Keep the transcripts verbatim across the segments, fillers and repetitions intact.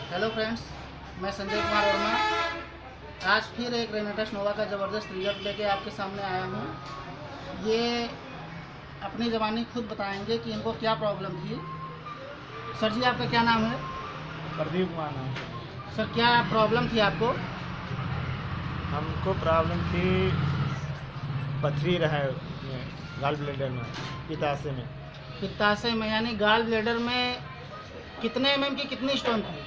Hello friends, मैं संजय कुमार वर्मा आज फिर एक रेनेटस नोवा का ज़बरदस्त रिजल्ट लेके आपके सामने आया हूँ। ये अपनी ज़बानी खुद बताएंगे कि इनको क्या प्रॉब्लम थी। सर जी, आपका क्या नाम है? प्रदीप कुमार नाम है। सर, क्या प्रॉब्लम थी आपको? हमको प्रॉब्लम थी, पथरी रहा है गाल ब्लेडर में, पित्ताशय में। पित्ताशय में यानी गाल ब्लेडर में कितने एम एम की कितनी स्टोन थी?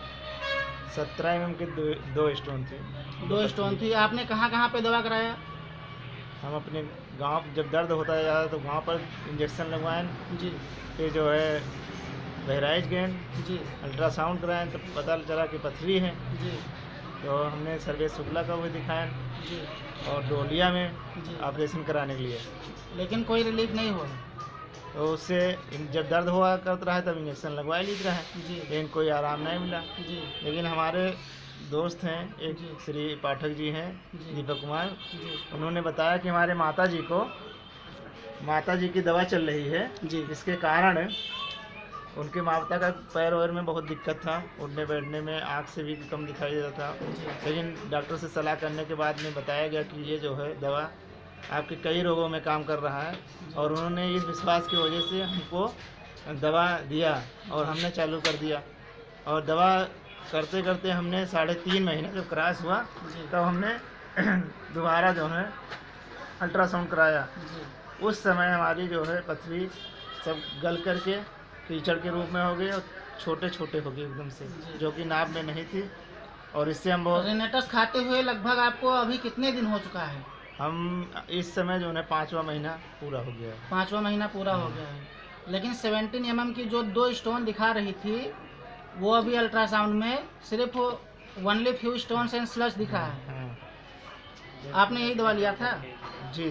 सत्रह एम एम के दो, दो स्टोन थी। दो स्टोन थी। आपने कहाँ कहाँ पे दवा कराया? हम अपने गांव, जब दर्द होता है ज़्यादा तो गांव पर इंजेक्शन लगवाएं जी। फिर जो है बहराइच गए जी। अल्ट्रासाउंड कराएं तो पता चला कि पथरी है। जी। तो हमने सर्वेश शुक्ला का भी दिखाया जी। और डोलिया में जी। ऑपरेशन कराने के लिए, लेकिन कोई रिलीफ नहीं हुआ। तो उससे जब दर्द हुआ करता रहा तब इंजेक्शन लगवा लीजिए रहा है, जी। लेकिन कोई आराम नहीं मिला। जी। लेकिन हमारे दोस्त हैं, एक जी। श्री पाठक जी हैं, जी। दीपक कुमार, जी। उन्होंने बताया कि हमारे माता जी को माता जी की दवा चल रही है, जी। जिसके कारण उनके माता का पैर वैर में बहुत दिक्कत था, उठने बैठने में, आँख से भी कम दिखाई देता था। लेकिन डॉक्टर से सलाह करने के बाद में बताया गया कि ये जो है दवा आपके कई रोगों में काम कर रहा है, और उन्होंने इस विश्वास की वजह से हमको दवा दिया और हमने चालू कर दिया। और दवा करते करते हमने साढ़े तीन महीने जब क्रॉस हुआ तब हमने दोबारा जो है अल्ट्रासाउंड कराया। उस समय हमारी जो है पथरी सब गल करके कीचड़ के रूप में हो गई और छोटे छोटे हो गए एकदम से, जो कि नाप में नहीं थी। और इससे हम बहुत रेनेटस खाते हुए लगभग आपको अभी कितने दिन हो चुका है? हम इस समय जो है पाँचवा महीना पूरा हो गया है। पाँचवा महीना पूरा हो गया है। लेकिन सत्रह एम एम की जो दो स्टोन दिखा रही थी वो अभी अल्ट्रासाउंड में सिर्फ only few stones and slush दिखा है। हाँ। आपने यही दवा लिया था? जी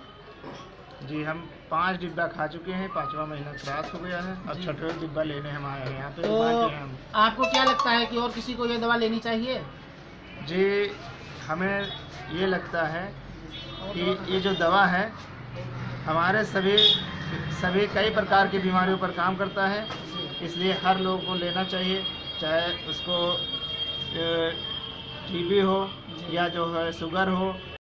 जी हम पाँच डिब्बा खा चुके हैं, पाँचवा महीना क्रॉस हो गया है, अब छठवें डिब्बा लेने हम आए हैं यहाँ पे। तो हम आपको क्या लगता है कि और किसी को ये दवा लेनी चाहिए? जी, हमें ये लगता है कि ये जो दवा है हमारे सभी सभी कई प्रकार की बीमारियों पर काम करता है, इसलिए हर लोगों को लेना चाहिए, चाहे उसको टीबी हो या जो है शुगर हो।